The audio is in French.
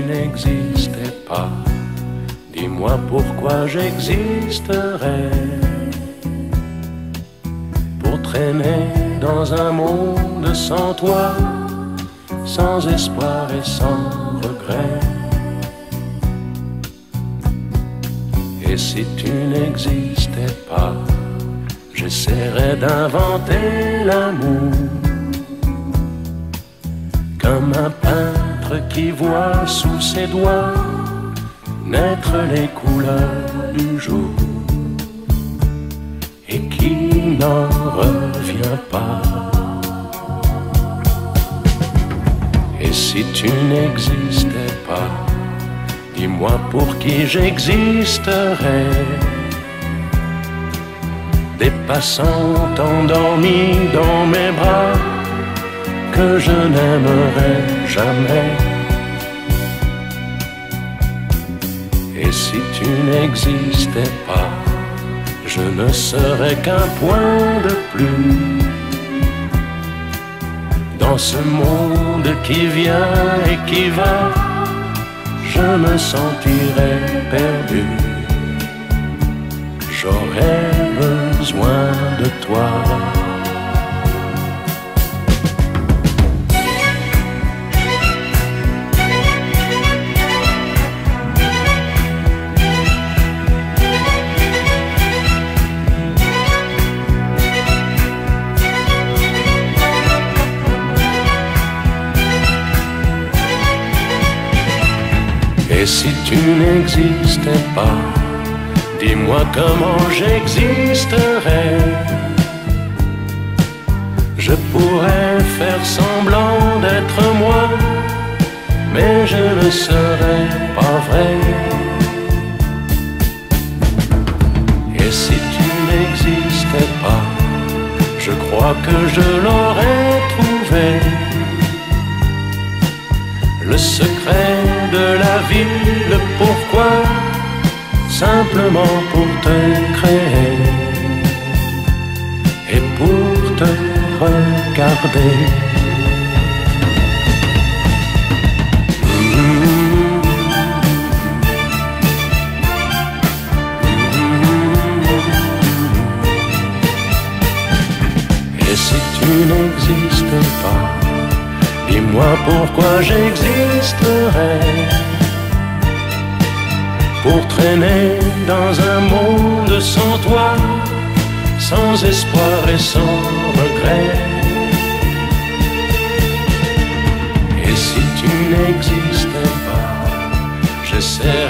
n'existais pas, dis-moi pourquoi j'existerais. Pour traîner dans un monde sans toi, sans espoir et sans regret. Et si tu n'existais pas, j'essaierais d'inventer l'amour, comme un peintre qui voit sous ses doigts naître les couleurs du jour et qui n'en revient pas. Et si tu n'existais pas, dis-moi pour qui j'existerais. Des passants endormis dans mes bras que je n'aimerais jamais. Et si tu n'existais pas, je ne serais qu'un point de plus dans ce monde qui vient et qui va. Je me sentirais perdu. J'aurais besoin de toi. Et si tu n'existais pas, dis-moi comment j'existerais. Je pourrais faire semblant d'être moi, mais je ne serais pas vrai. Et si tu n'existais pas, je crois que je l'aurais trouvé. Le secret de la vie, le pourquoi, simplement pour te créer et pour te regarder. Et si tu n'existais pas, dis-moi pourquoi j'existerais. Pour traîner dans un monde sans toi, sans espoir et sans regret. Et si tu n'existais pas, j'essaierais